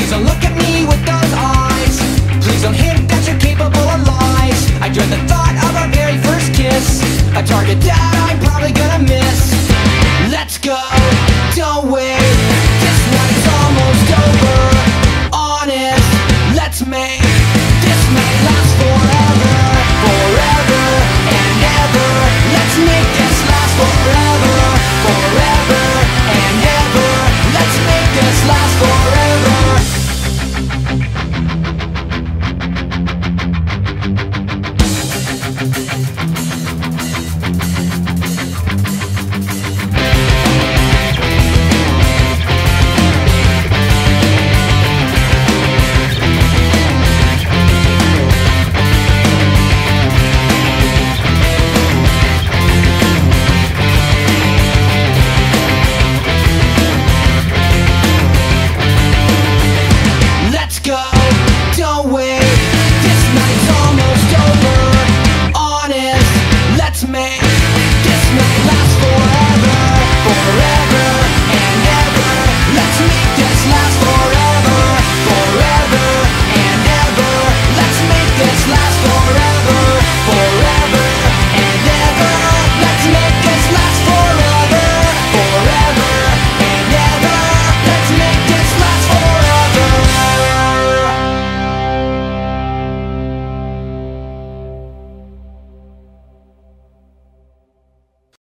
Please don't look at me with those eyes. Please don't hint that you're capable of lies. I dread the thought of our very first kiss, a target that I'm probably gonna miss.